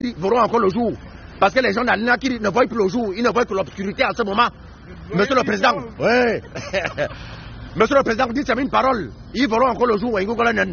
verront encore le jour. Parce que les gens d'Al-Nakiri ne voient plus le jour, ils ne voient que l'obscurité à ce moment. Monsieur le Président, oui. Monsieur le Président, dites une parole. Ils verront encore le jour.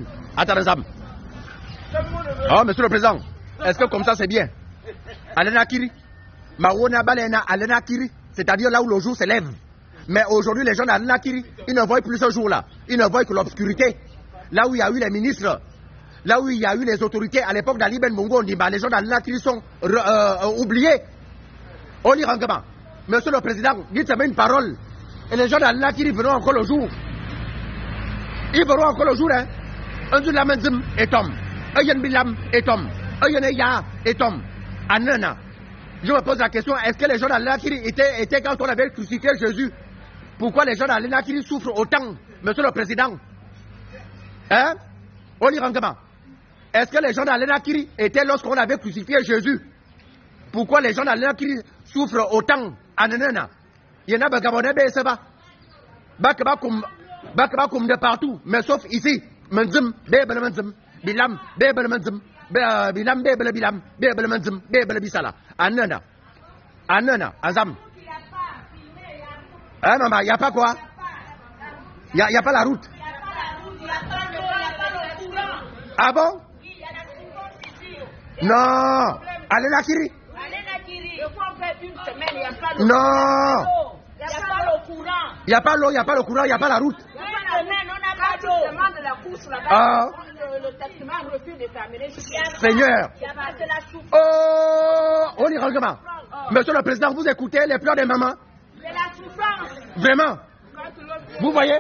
Oh, Monsieur le Président, est-ce que comme ça c'est bien? Al-Nakiri, Maona Balena Al-Nakiri, c'est-à-dire là où le jour s'élève. Mais aujourd'hui, les gens d'Al-Nakiri, ils ne voient plus ce jour-là. Ils ne voient que l'obscurité. Là où il y a eu les ministres, là où il y a eu les autorités, à l'époque d'Ali Ben Bongo, on dit, les gens d'Al-Nakiri sont oubliés. On y rangement. Monsieur le Président, dites-moi une parole. Et les gens d'Al-Nakiri verront encore le jour. Ils verront encore le jour, hein. Un du lamenzim est homme. Un yen bilam est homme. Un yen ya est homme. Anana. Je me pose la question, est-ce que les gens d'Al-Nakiri étaient quand on avait crucifié Jésus? Pourquoi les gens d'Al-Nakiri souffrent autant, Monsieur le Président? Hein? On y rangement. Est-ce que les gens d'Al-Nakiri étaient lorsqu'on avait crucifié Jésus? Pourquoi les gens d'Al-Nakiri souffrent autant? Anana. Il y en a Bagabonais, ça va. Bakaba de partout, mais sauf ici. Menzim, bébel menzim, bilam, bébel menzim, bilam, bébel bilam, bébel menzim, bébel bisala. Anana. Anana, Azam. Hein, maman, il n'y a pas quoi? Il n'y a pas la route. Ah bon? Non. Al-Nakiri. Non. Il n'y a pas l'eau, il n'y a pas le courant, il n'y a pas la route. Seigneur. Oh, on y règlement. Monsieur le Président, vous écoutez les pleurs des mamans? Vraiment? Vous voyez?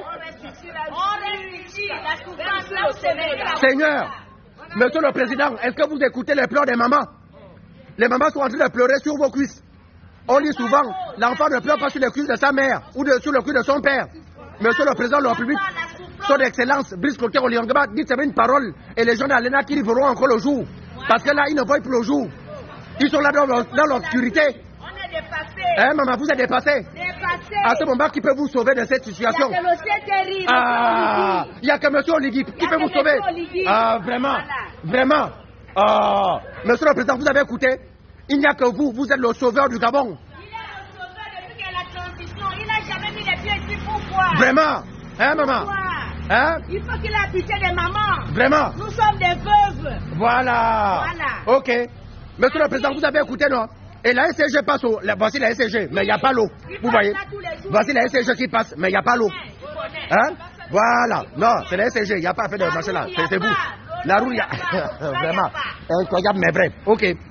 Seigneur, Monsieur le Président, est-ce que vous écoutez les pleurs des mamans? Les mamans sont en train de pleurer sur vos cuisses. On dit souvent, l'enfant ne pleure pas sur les cuisses de sa mère ou sur le cuisse de son père. Monsieur le Président de la République, son Excellence, Brice Clotaire Oliangaba, dites une parole et les gens d'Al-Nakiri verront encore le jour. Parce que là, ils ne voient plus le jour. Ils sont là dans l'obscurité. On est dépassé. Hein, maman, vous êtes dépassé. À ce moment, qui peut vous sauver de cette situation? Il y a que M. Terry. Ah, il n'y a que M. Oligui qui peut vous sauver. Ah, vraiment. Vraiment. Ah, Monsieur le Président, vous avez écouté? Il n'y a que vous, vous êtes le sauveur du Gabon. Il est le sauveur depuis qu'il y a la transition. Il n'a jamais mis les pieds ici. Pourquoi? Vraiment? Hein, maman? Pourquoi? Hein? Il faut qu'il ait pitié des mamans. Vraiment? Nous sommes des veuves. Voilà. Ok. Monsieur le Président, vous avez écouté, non? Et la SCG passe au... Voici la SCG, mais il n'y a pas l'eau. Vous voyez? Voici la SCG qui passe, mais il n'y a pas l'eau. Hein? Voilà. Non, c'est la SCG. Il n'y a pas fait de marché là. C'est vous. La roue, il y a... Vraiment. Incroyable, mais vrai. Ok.